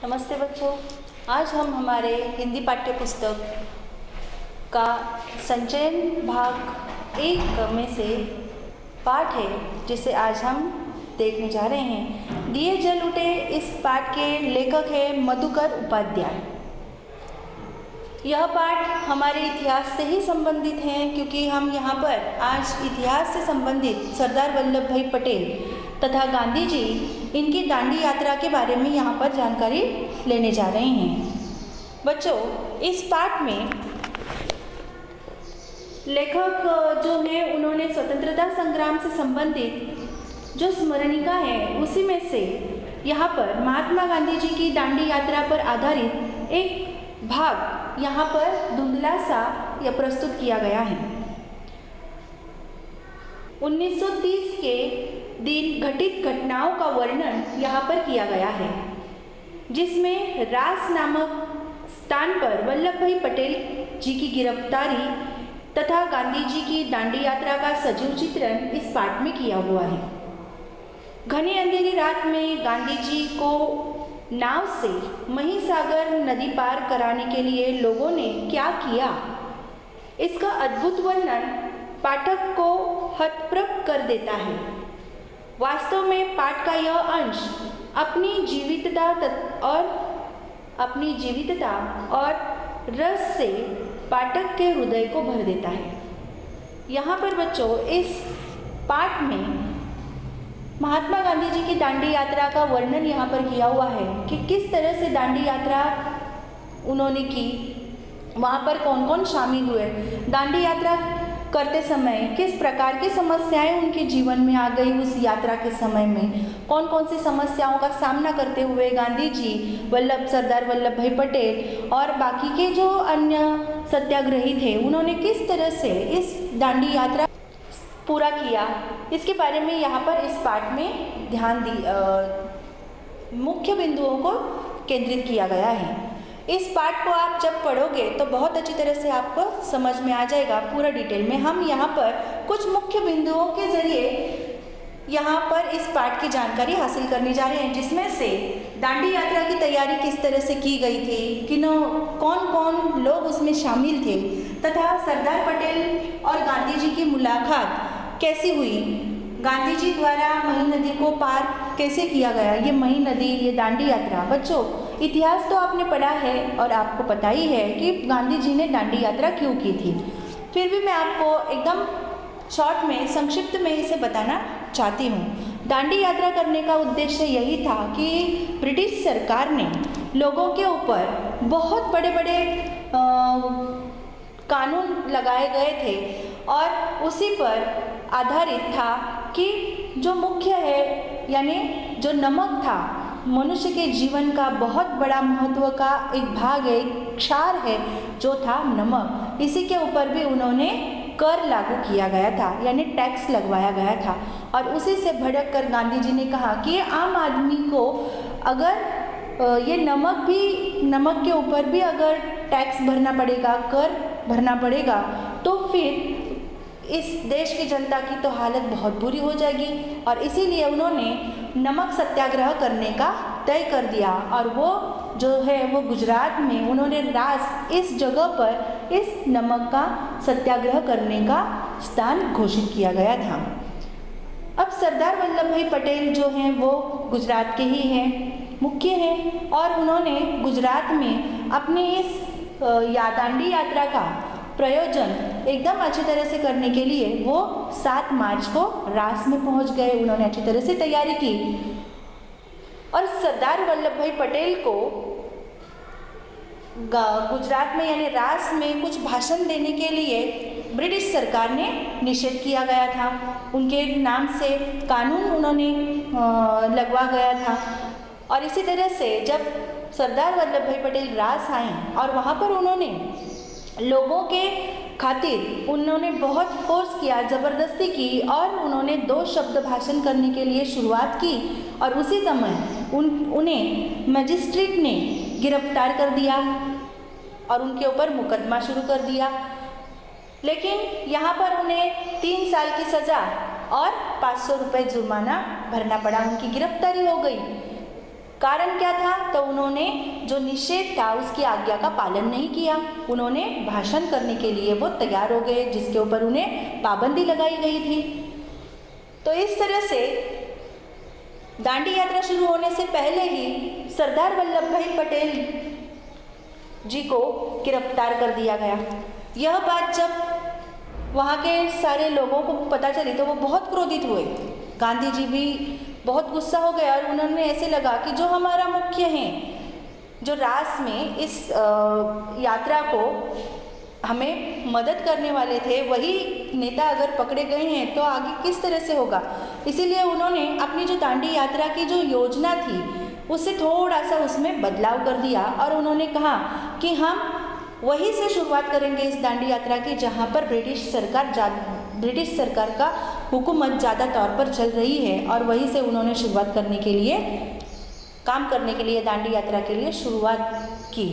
नमस्ते बच्चों, आज हम हमारे हिंदी पाठ्य पुस्तक का संचयन भाग 1 में से पाठ है जिसे आज हम देखने जा रहे हैं। दिए जल उठे इस पाठ के लेखक है मधुकर उपाध्याय। यह पाठ हमारे इतिहास से ही संबंधित है क्योंकि हम यहाँ पर आज इतिहास से संबंधित सरदार वल्लभ भाई पटेल तथा गांधी जी इनकी दांडी यात्रा के बारे में यहाँ पर जानकारी लेने जा रहे हैं। बच्चों, इस पाठ में लेखक जो है उन्होंने स्वतंत्रता संग्राम से संबंधित जो स्मरणिका है उसी में से यहाँ पर महात्मा गांधी जी की दांडी यात्रा पर आधारित एक भाग यहाँ पर धुंधला सा यह प्रस्तुत किया गया है। 1930 के दिन घटित घटनाओं का वर्णन यहाँ पर किया गया है, जिसमें रास नामक स्थान पर वल्लभ भाई पटेल जी की गिरफ्तारी तथा गांधी जी की दांडी यात्रा का सजीव चित्रण इस पाठ में किया हुआ है। घनी अंधेरी रात में गांधी जी को नाव से महिसागर नदी पार कराने के लिए लोगों ने क्या किया, इसका अद्भुत वर्णन पाठक को हतप्रभ कर देता है। वास्तव में पाठ का यह अंश अपनी जीवितता और रस से पाठक के हृदय को भर देता है। यहाँ पर बच्चों इस पाठ में महात्मा गांधी जी की दांडी यात्रा का वर्णन यहाँ पर किया हुआ है कि किस तरह से दांडी यात्रा उन्होंने की, वहाँ पर कौन कौन शामिल हुए, दांडी यात्रा करते समय किस प्रकार की समस्याएं उनके जीवन में आ गई, उस यात्रा के समय में कौन कौन सी समस्याओं का सामना करते हुए गांधी जी, सरदार वल्लभ भाई पटेल और बाकी के जो अन्य सत्याग्रही थे उन्होंने किस तरह से इस दांडी यात्रा पूरा किया, इसके बारे में यहाँ पर इस पाठ में मुख्य बिंदुओं को केंद्रित किया गया है। इस पाठ को आप जब पढ़ोगे तो बहुत अच्छी तरह से आपको समझ में आ जाएगा पूरा डिटेल में। हम यहाँ पर कुछ मुख्य बिंदुओं के जरिए यहाँ पर इस पाठ की जानकारी हासिल करने जा रहे हैं, जिसमें से दांडी यात्रा की तैयारी किस तरह से की गई थी, कौन कौन लोग उसमें शामिल थे तथा सरदार पटेल और गांधी जी की मुलाकात कैसी हुई, गांधी जी द्वारा मही नदी को पार कैसे किया गया, ये मही नदी, ये दांडी यात्रा। बच्चों, इतिहास तो आपने पढ़ा है और आपको पता ही है कि गांधी जी ने दांडी यात्रा क्यों की थी, फिर भी मैं आपको एकदम शॉर्ट में संक्षिप्त में इसे बताना चाहती हूँ। दांडी यात्रा करने का उद्देश्य यही था कि ब्रिटिश सरकार ने लोगों के ऊपर बहुत बड़े बड़े कानून लगाए गए थे और उसी पर आधारित था कि जो मुख्य है यानी जो नमक था, मनुष्य के जीवन का बहुत बड़ा महत्व का एक भाग है, एक क्षार है जो था नमक, इसी के ऊपर भी उन्होंने कर लागू किया गया था यानी टैक्स लगवाया गया था। और उसी से भड़क कर गांधी जी ने कहा कि आम आदमी को अगर ये नमक के ऊपर भी अगर टैक्स भरना पड़ेगा, कर भरना पड़ेगा, तो फिर इस देश की जनता की तो हालत बहुत बुरी हो जाएगी। और इसीलिए उन्होंने नमक सत्याग्रह करने का तय कर दिया और वो जो है वो गुजरात में उन्होंने रास इस जगह पर इस नमक का सत्याग्रह करने का स्थान घोषित किया गया था। अब सरदार वल्लभ भाई पटेल जो हैं वो गुजरात के ही हैं, मुख्य हैं, और उन्होंने गुजरात में अपनी इस दांडी यात्रा का प्रयोजन एकदम अच्छी तरह से करने के लिए वो 7 मार्च को रास में पहुंच गए। उन्होंने अच्छी तरह से तैयारी की और सरदार वल्लभ भाई पटेल को गुजरात में यानी रास में कुछ भाषण देने के लिए ब्रिटिश सरकार ने निषेध किया गया था, उनके नाम से कानून उन्होंने लगवा गया था। और इसी तरह से जब सरदार वल्लभ भाई पटेल रास आए और वहाँ पर उन्होंने लोगों के खातिर उन्होंने बहुत फोर्स किया, ज़बरदस्ती की और उन्होंने 2 शब्द भाषण करने के लिए शुरुआत की और उसी समय उन्हें मजिस्ट्रेट ने गिरफ्तार कर दिया और उनके ऊपर मुकदमा शुरू कर दिया। लेकिन यहाँ पर उन्हें 3 साल की सज़ा और 500 रुपये जुर्माना भरना पड़ा, उनकी गिरफ्तारी हो गई। कारण क्या था? तो उन्होंने जो निषेध था उसकी आज्ञा का पालन नहीं किया। उन्होंने भाषण करने के लिए वो तैयार हो गए, जिसके ऊपर उन्हें पाबंदी लगाई गई थी। तो इस तरह से दांडी यात्रा शुरू होने से पहले ही सरदार वल्लभ भाई पटेल जी को गिरफ्तार कर दिया गया। यह बात जब वहाँ के सारे लोगों को पता चली तो वो बहुत क्रोधित हुए। गांधी जी भी बहुत गुस्सा हो गया और उन्होंने ऐसे लगा कि जो हमारा मुख्य है, जो रास में इस यात्रा को हमें मदद करने वाले थे, वही नेता अगर पकड़े गए हैं तो आगे किस तरह से होगा। इसीलिए उन्होंने अपनी जो दांडी यात्रा की जो योजना थी उससे थोड़ा सा उसमें बदलाव कर दिया और उन्होंने कहा कि हम वहीं से शुरुआत करेंगे इस दांडी यात्रा की जहाँ पर ब्रिटिश सरकार का हुकूमत ज़्यादा तौर पर चल रही है, और वहीं से उन्होंने शुरुआत करने के लिए, काम करने के लिए, दांडी यात्रा के लिए शुरुआत की।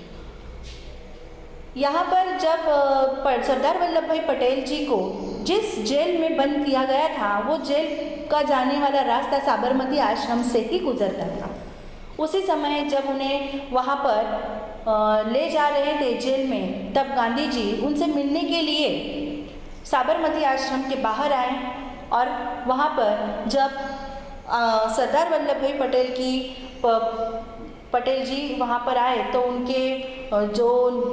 यहाँ पर जब सरदार वल्लभ भाई पटेल जी को जिस जेल में बंद किया गया था, वो जेल का जाने वाला रास्ता साबरमती आश्रम से ही गुजरता था। उसी समय जब उन्हें वहाँ पर ले जा रहे थे जेल में, तब गांधी जी उनसे मिलने के लिए साबरमती आश्रम के बाहर आए और वहाँ पर जब सरदार वल्लभ भाई पटेल जी वहाँ पर आए तो उनके जो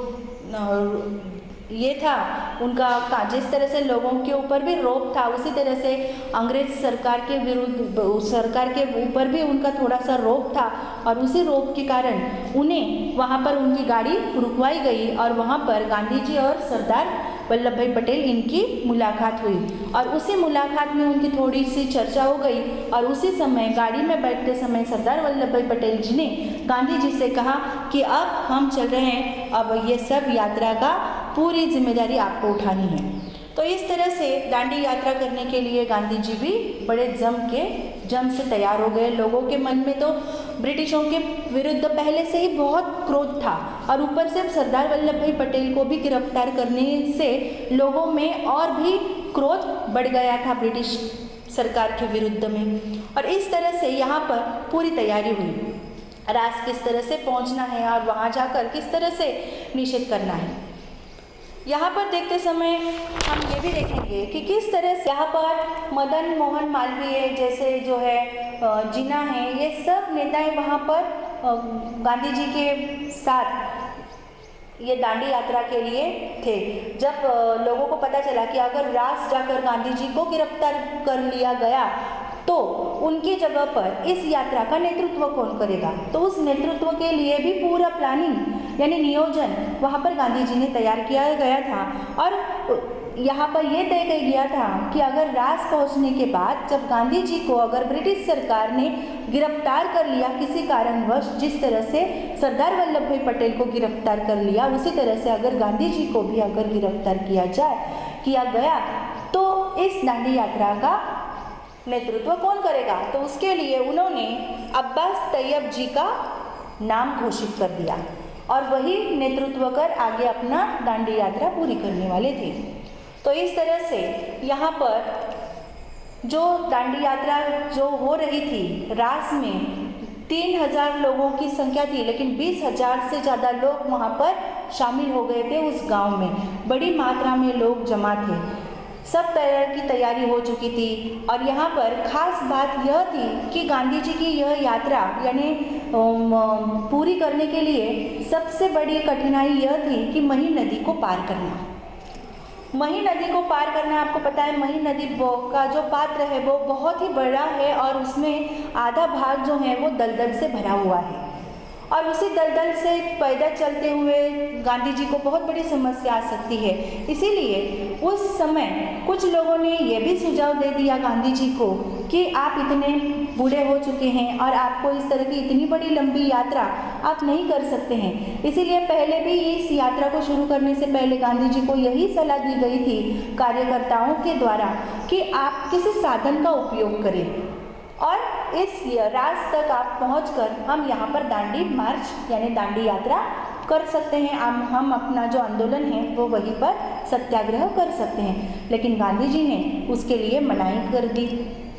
ये था उनका जिस तरह से लोगों के ऊपर भी रौब था, उसी तरह से अंग्रेज सरकार के विरुद्ध सरकार के ऊपर भी उनका थोड़ा सा रौब था, और उसी रौब के कारण उन्हें वहाँ पर उनकी गाड़ी रुकवाई गई और वहाँ पर गांधी जी और सरदार वल्लभ भाई पटेल इनकी मुलाकात हुई और उसी मुलाकात में उनकी थोड़ी सी चर्चा हो गई। और उसी समय गाड़ी में बैठते समय सरदार वल्लभ भाई पटेल जी ने गांधी जी से कहा कि अब हम चल रहे हैं, अब ये सब यात्रा का पूरी जिम्मेदारी आपको उठानी है। तो इस तरह से दांडी यात्रा करने के लिए गांधी जी भी बड़े जम से तैयार हो गए। लोगों के मन में तो ब्रिटिशों के विरुद्ध पहले से ही बहुत क्रोध था, और ऊपर से सरदार वल्लभ भाई पटेल को भी गिरफ्तार करने से लोगों में और भी क्रोध बढ़ गया था ब्रिटिश सरकार के विरुद्ध में। और इस तरह से यहाँ पर पूरी तैयारी हुई, रास किस तरह से पहुँचना है और वहाँ जाकर किस तरह से निषेध करना है। यहाँ पर देखते समय हम ये भी देखेंगे कि किस तरह से यहाँ पर मदन मोहन मालवीय जैसे जो है जिन्ना है, ये सब नेताएं वहाँ पर गांधी जी के साथ ये दांडी यात्रा के लिए थे। जब लोगों को पता चला कि अगर रास जाकर गांधी जी को गिरफ्तार कर लिया गया तो उनकी जगह पर इस यात्रा का नेतृत्व कौन करेगा, तो उस नेतृत्व के लिए भी पूरा प्लानिंग यानी नियोजन वहाँ पर गांधी जी ने तैयार किया गया था। और यहाँ पर यह तय किया गया था कि अगर रास पहुँचने के बाद जब गांधी जी को अगर ब्रिटिश सरकार ने गिरफ्तार कर लिया किसी कारणवश, जिस तरह से सरदार वल्लभ भाई पटेल को गिरफ्तार कर लिया, उसी तरह से अगर गांधी जी को भी अगर गिरफ्तार किया गया तो इस दांडी यात्रा का नेतृत्व कौन करेगा। तो उसके लिए उन्होंने अब्बास तैयब जी का नाम घोषित कर दिया और वही नेतृत्व कर आगे अपना दांडी यात्रा पूरी करने वाले थे। तो इस तरह से यहाँ पर जो दांडी यात्रा जो हो रही थी, रास में 3000 लोगों की संख्या थी, लेकिन 20,000 से ज़्यादा लोग वहाँ पर शामिल हो गए थे। उस गांव में बड़ी मात्रा में लोग जमा थे, सब तरह की तैयारी हो चुकी थी। और यहाँ पर खास बात यह थी कि गांधी जी की यह यात्रा यानी पूरी करने के लिए सबसे बड़ी कठिनाई यह थी कि मही नदी को पार करना। मही नदी को पार करना, आपको पता है मही नदी का जो पात्र है वो बहुत ही बड़ा है और उसमें आधा भाग जो है वो दलदल से भरा हुआ है, और उसी दलदल से पैदल चलते हुए गांधी जी को बहुत बड़ी समस्या आ सकती है। इसीलिए उस समय कुछ लोगों ने यह भी सुझाव दे दिया गांधी जी को कि आप इतने बूढ़े हो चुके हैं और आपको इस तरह की इतनी बड़ी लंबी यात्रा आप नहीं कर सकते हैं। इसीलिए पहले भी इस यात्रा को शुरू करने से पहले गांधी जी को यही सलाह दी गई थी कार्यकर्ताओं के द्वारा कि आप किसी साधन का उपयोग करें और इस रास तक आप पहुंचकर हम यहाँ पर दांडी मार्च यानी दांडी यात्रा कर सकते हैं। हम अपना जो आंदोलन है वो वहीं पर सत्याग्रह कर सकते हैं। लेकिन गांधी जी ने उसके लिए मनाही कर दी।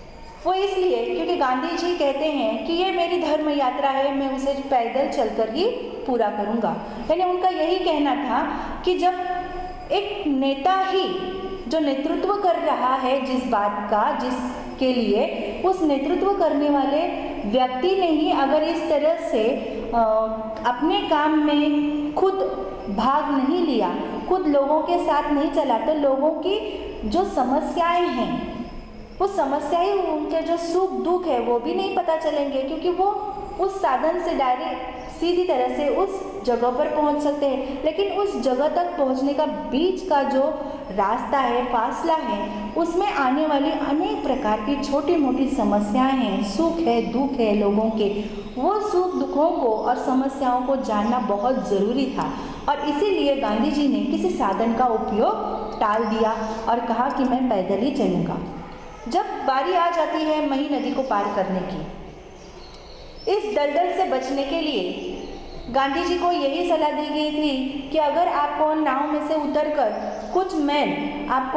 वो इसलिए क्योंकि गांधी जी कहते हैं कि ये मेरी धर्म यात्रा है, मैं उसे पैदल चलकर ही पूरा करूँगा। यानी उनका यही कहना था कि जब एक नेता ही जो नेतृत्व कर रहा है जिस बात का, जिसके लिए, उस नेतृत्व करने वाले व्यक्ति ने ही अगर इस तरह से अपने काम में खुद भाग नहीं लिया, खुद लोगों के साथ नहीं चला, तो लोगों की जो समस्याएं हैं, वो समस्याएं, उनके जो सुख दुख है वो भी नहीं पता चलेंगे, क्योंकि वो उस साधन से डायरेक्ट सीधी तरह से उस जगह पर पहुंच सकते हैं। लेकिन उस जगह तक पहुंचने का बीच का जो रास्ता है, फासला है, उसमें आने वाली अनेक प्रकार की छोटी मोटी समस्याएं हैं, सुख है, दुख है लोगों के, वो सुख दुखों को और समस्याओं को जानना बहुत ज़रूरी था। और इसीलिए गांधी जी ने किसी साधन का उपयोग टाल दिया और कहा कि मैं पैदल ही चलूँगा। जब बारी आ जाती है मही नदी को पार करने की, इस दलदल से बचने के लिए गांधी जी को यही सलाह दी गई थी कि अगर आपको नाव में से उतरकर कुछ मैल आपको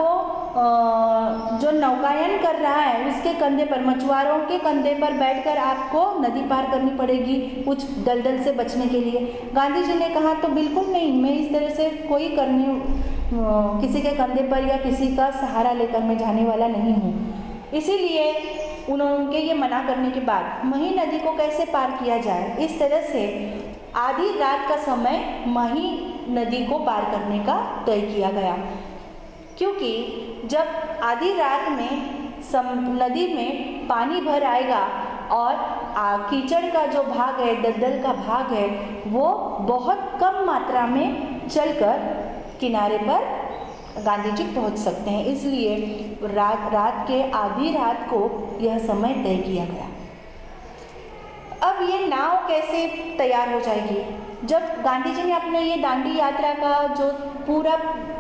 जो नौकायन कर रहा है उसके कंधे पर, मछुआरों के कंधे पर बैठकर आपको नदी पार करनी पड़ेगी कुछ दलदल से बचने के लिए। गांधी जी ने कहा तो बिल्कुल नहीं, मैं इस तरह से कोई किसी के कंधे पर या किसी का सहारा लेकर मैं जाने वाला नहीं हूँ। इसीलिए उनके ये मना करने के बाद मही नदी को कैसे पार किया जाए, इस तरह से आधी रात का समय मही नदी को पार करने का तय किया गया। क्योंकि जब आधी रात में नदी में पानी भर आएगा और कीचड़ का जो भाग है, दलदल का भाग है, वो बहुत कम मात्रा में चलकर किनारे पर गांधी जी पहुंच सकते हैं। इसलिए रात के आधी रात को यह समय तय किया गया। अब ये नाव कैसे तैयार हो जाएगी? जब गांधी जी ने अपने ये दांडी यात्रा का जो पूरा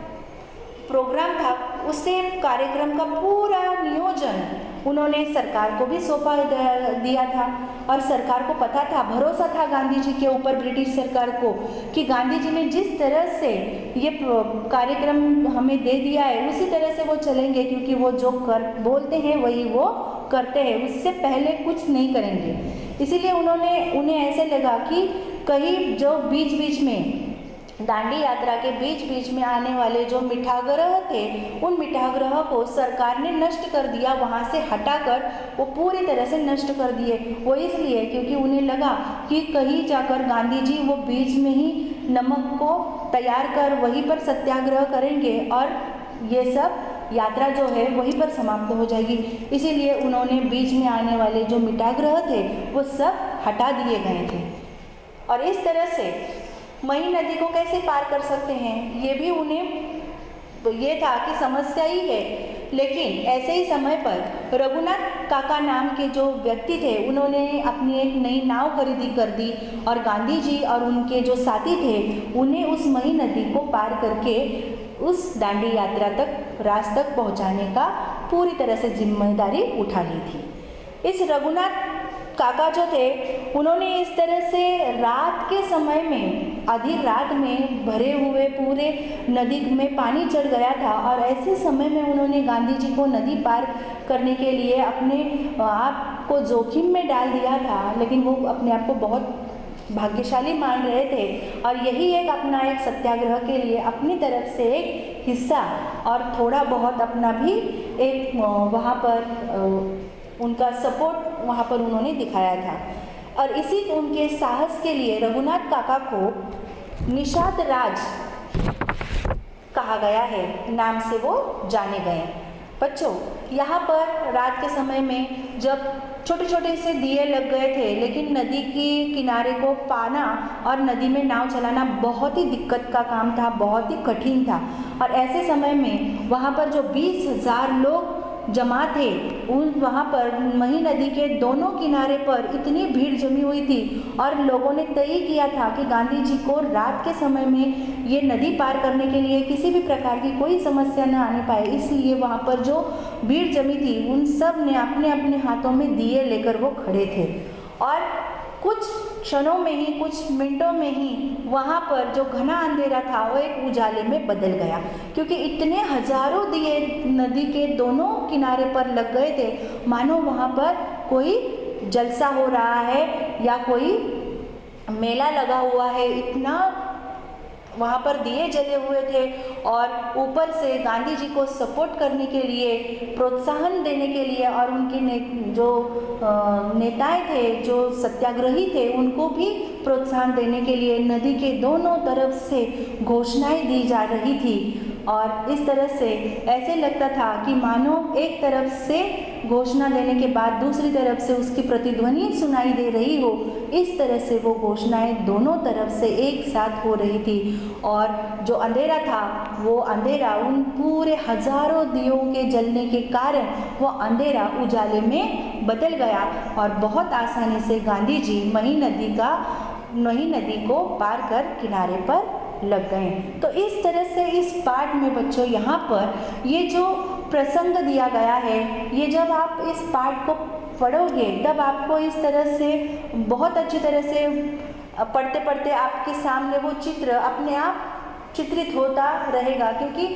प्रोग्राम था, उससे कार्यक्रम का पूरा नियोजन उन्होंने सरकार को भी सौंपा दिया था और सरकार को पता था, भरोसा था गांधी जी के ऊपर, ब्रिटिश सरकार को, कि गांधी जी ने जिस तरह से ये कार्यक्रम हमें दे दिया है उसी तरह से वो चलेंगे, क्योंकि वो जो बोलते हैं वही वो करते हैं, उससे पहले कुछ नहीं करेंगे। इसीलिए उन्हें ऐसे लगा कि कहीं जो बीच बीच में दांडी यात्रा के बीच बीच में आने वाले जो मिठागृह थे, उन मिठागृह को सरकार ने नष्ट कर दिया, वहाँ से हटाकर वो पूरी तरह से नष्ट कर दिए। वो इसलिए क्योंकि उन्हें लगा कि कहीं जाकर गांधी जी वो बीच में ही नमक को तैयार कर वहीं पर सत्याग्रह करेंगे और ये सब यात्रा जो है वहीं पर समाप्त हो जाएगी। इसीलिए उन्होंने बीच में आने वाले जो मिठागृह थे वो सब हटा दिए गए थे। और इस तरह से मही नदी को कैसे पार कर सकते हैं, ये भी उन्हें ये था कि समस्या ही है। लेकिन ऐसे ही समय पर रघुनाथ काका नाम के जो व्यक्ति थे, उन्होंने अपनी एक नई नाव खरीदी कर दी और गांधी जी और उनके जो साथी थे उन्हें उस मही नदी को पार करके उस दांडी यात्रा तक, राज तक पहुंचाने का पूरी तरह से जिम्मेदारी उठा ली थी। इस रघुनाथ काका जो थे, उन्होंने इस तरह से रात के समय में, आधी रात में भरे हुए पूरे नदी में पानी चढ़ गया था और ऐसे समय में उन्होंने गांधी जी को नदी पार करने के लिए अपने आप को जोखिम में डाल दिया था। लेकिन वो अपने आप को बहुत भाग्यशाली मान रहे थे और यही अपना एक सत्याग्रह के लिए अपनी तरफ से एक हिस्सा और थोड़ा बहुत अपना भी एक वहाँ पर उनका सपोर्ट वहाँ पर उन्होंने दिखाया था। और इसी उनके साहस के लिए रघुनाथ काका को निषाद राज कहा गया है, नाम से वो जाने गए। बच्चों, यहाँ पर रात के समय में जब छोटे छोटे से दिए लग गए थे, लेकिन नदी के किनारे को पाना और नदी में नाव चलाना बहुत ही दिक्कत का काम था, बहुत ही कठिन था। और ऐसे समय में वहाँ पर जो 20,000 लोग जमा थे, वहाँ पर मही नदी के दोनों किनारे पर इतनी भीड़ जमी हुई थी और लोगों ने तय किया था कि गांधी जी को रात के समय में ये नदी पार करने के लिए किसी भी प्रकार की कोई समस्या न आने पाए। इसलिए वहाँ पर जो भीड़ जमी थी, उन सब ने अपने अपने हाथों में दिए लेकर वो खड़े थे और कुछ क्षणों में ही, कुछ मिनटों में ही वहाँ पर जो घना अंधेरा था वो एक उजाले में बदल गया, क्योंकि इतने हजारों दिए नदी के दोनों किनारे पर लग गए थे, मानो वहाँ पर कोई जलसा हो रहा है या कोई मेला लगा हुआ है। इतना वहाँ पर दिए जले हुए थे और ऊपर से गांधी जी को सपोर्ट करने के लिए, प्रोत्साहन देने के लिए और उनके जो नेताएं थे, जो सत्याग्रही थे, उनको भी प्रोत्साहन देने के लिए नदी के दोनों तरफ से घोषणाएं दी जा रही थी। और इस तरह से ऐसे लगता था कि मानो एक तरफ से घोषणा देने के बाद दूसरी तरफ से उसकी प्रतिध्वनि सुनाई दे रही हो, इस तरह से वो घोषणाएं दोनों तरफ से एक साथ हो रही थी। और जो अंधेरा था वो अंधेरा उन पूरे हजारों दियों के जलने के कारण वो अंधेरा उजाले में बदल गया और बहुत आसानी से गांधी जी मही नदी को पार कर किनारे पर लग गए। तो इस तरह से इस पाठ में बच्चों यहाँ पर ये जो प्रसंग दिया गया है, ये जब आप इस पाठ को पढ़ोगे तब आपको इस तरह से बहुत अच्छी तरह से पढ़ते पढ़ते आपके सामने वो चित्र अपने आप चित्रित होता रहेगा, क्योंकि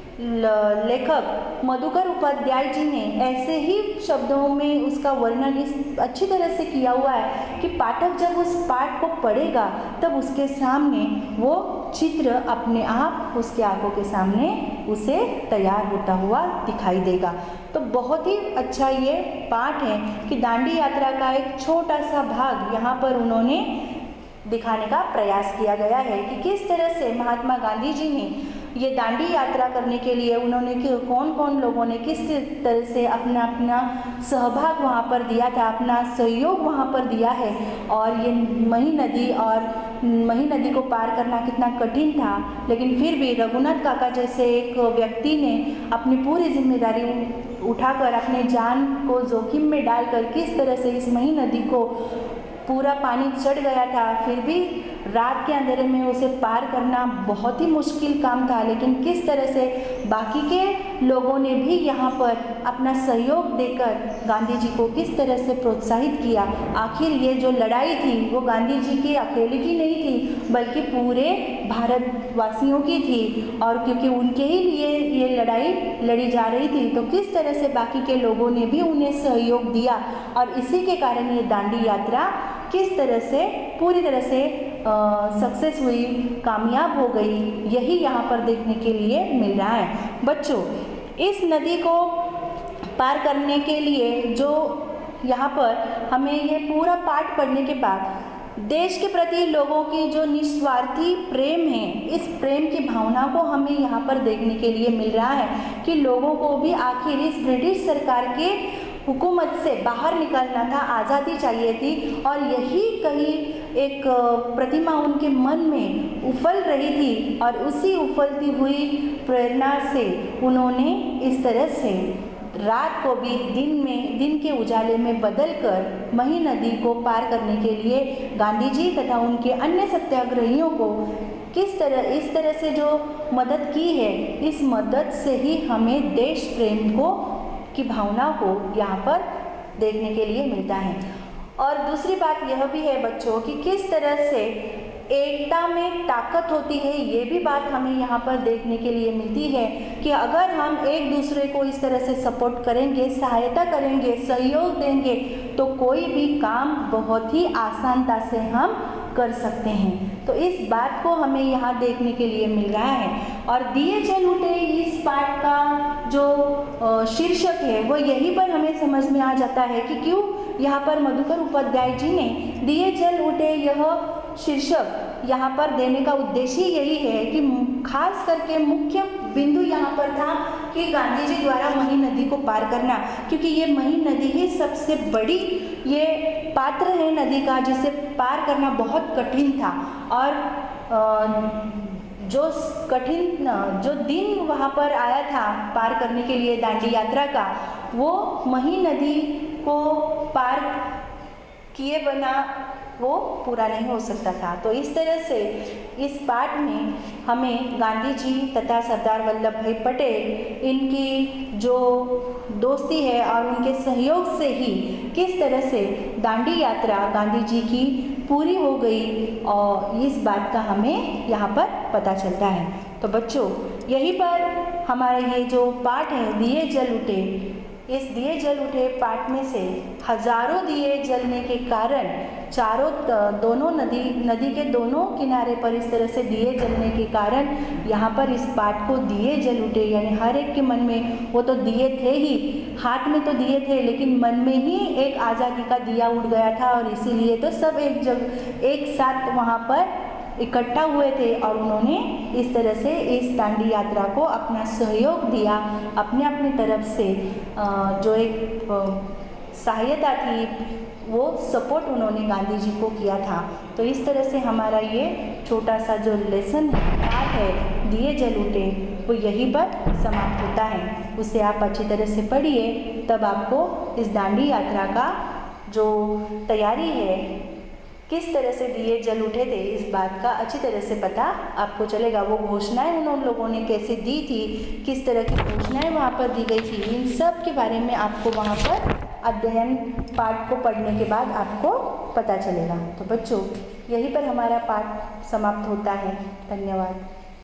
लेखक मधुकर उपाध्याय जी ने ऐसे ही शब्दों में उसका वर्णन इस अच्छी तरह से किया हुआ है कि पाठक जब उस पाठ को पढ़ेगा तब उसके सामने वो चित्र अपने आप उसके आंखों के सामने उसे तैयार होता हुआ दिखाई देगा। तो बहुत ही अच्छा ये पाठ है कि दांडी यात्रा का एक छोटा सा भाग यहाँ पर उन्होंने दिखाने का प्रयास किया गया है कि किस तरह से महात्मा गांधी जी ने ये दांडी यात्रा करने के लिए उन्होंने कौन कौन लोगों ने किस तरह से अपना अपना सहभाग वहाँ पर दिया था, अपना सहयोग वहाँ पर दिया है। और ये मही नदी को पार करना कितना कठिन था, लेकिन फिर भी रघुनाथ काका जैसे एक व्यक्ति ने अपनी पूरी जिम्मेदारी उठाकर अपने जान को जोखिम में डालकर किस तरह से इस मही नदी को पूरा पानी चढ़ गया था, फिर भी रात के अंधेरे में उसे पार करना बहुत ही मुश्किल काम था, लेकिन किस तरह से बाकी के लोगों ने भी यहाँ पर अपना सहयोग देकर गांधी जी को किस तरह से प्रोत्साहित किया। आखिर ये जो लड़ाई थी वो गांधी जी की अकेले की नहीं थी, बल्कि पूरे भारतवासियों की थी, और क्योंकि उनके ही लिए ये लड़ाई लड़ी जा रही थी, तो किस तरह से बाकी के लोगों ने भी उन्हें सहयोग दिया और इसी के कारण ये दांडी यात्रा किस तरह से पूरी तरह से सक्सेस हुई, कामयाब हो गई, यही यहाँ पर देखने के लिए मिल रहा है। बच्चों, इस नदी को पार करने के लिए जो यहाँ पर हमें ये पूरा पाठ पढ़ने के बाद देश के प्रति लोगों की जो निस्वार्थी प्रेम है, इस प्रेम की भावना को हमें यहाँ पर देखने के लिए मिल रहा है कि लोगों को भी आखिर इस ब्रिटिश सरकार के हुकूमत से बाहर निकलना था, आज़ादी चाहिए थी, और यही कहीं एक प्रतिमा उनके मन में उफल रही थी और उसी उफलती हुई प्रेरणा से उन्होंने इस तरह से रात को भी दिन के उजाले में बदलकर मही नदी को पार करने के लिए गांधी जी तथा उनके अन्य सत्याग्रहियों को इस तरह से जो मदद की है, इस मदद से ही हमें देश प्रेम की भावना को यहाँ पर देखने के लिए मिलता है। और दूसरी बात यह भी है बच्चों कि किस तरह से एकता में ताकत होती है, ये भी बात हमें यहाँ पर देखने के लिए मिलती है कि अगर हम एक दूसरे को इस तरह से सपोर्ट करेंगे, सहायता करेंगे, सहयोग देंगे, तो कोई भी काम बहुत ही आसानता से हम कर सकते हैं। तो इस बात को हमें यहाँ देखने के लिए मिल रहा है। और दिए जल उठे इस पाठ का जो शीर्षक है वो यहीं पर हमें समझ में आ जाता है कि क्यों यहाँ पर मधुकर उपाध्याय जी ने दिए जल उठे यह शीर्षक यहाँ पर देने का उद्देश्य यही है कि खास करके मुख्य बिंदु यहाँ पर था कि गांधी जी द्वारा मही नदी को पार करना, क्योंकि ये मही नदी ही सबसे बड़ी ये पात्र है नदी का जिसे पार करना बहुत कठिन था। और जो दिन वहाँ पर आया था पार करने के लिए दांडी यात्रा का, वो मही नदी को पार किए बिना वो पूरा नहीं हो सकता था। तो इस तरह से इस पाठ में हमें गांधी जी तथा सरदार वल्लभ भाई पटेल इनकी जो दोस्ती है और उनके सहयोग से ही किस तरह से दांडी यात्रा गांधी जी की पूरी हो गई और इस बात का हमें यहाँ पर पता चलता है। तो बच्चों, यहीं पर हमारा ये जो पाठ है दिए जल उठे, इस दिए जल उठे पाठ में से हजारों दिए जलने के कारण चारों दोनों नदी के दोनों किनारे पर इस तरह से दिए जलने के कारण यहाँ पर इस पाठ को दिए जल उठे, यानी हर एक के मन में वो तो दिए थे ही, हाथ में तो दिए थे लेकिन मन में ही एक आज़ादी का दिया उड़ गया था और इसीलिए तो सब एक साथ वहाँ पर इकट्ठा हुए थे और उन्होंने इस तरह से इस दांडी यात्रा को अपना सहयोग दिया, अपने अपनी तरफ से जो एक सहायता थी वो सपोर्ट उन्होंने गांधी जी को किया था। तो इस तरह से हमारा ये छोटा सा जो लेसन है दिए जल उठे वो यहीं पर समाप्त होता है। उसे आप अच्छी तरह से पढ़िए, तब आपको इस दांडी यात्रा का जो तैयारी है किस तरह से दिए जल उठे थे इस बात का अच्छी तरह से पता आपको चलेगा। वो घोषणाएं उन लोगों ने कैसे दी थी, किस तरह की घोषणाएं वहाँ पर दी गई थी, इन सब के बारे में आपको वहाँ पर अध्ययन पाठ को पढ़ने के बाद आपको पता चलेगा। तो बच्चों, यहीं पर हमारा पाठ समाप्त होता है। धन्यवाद।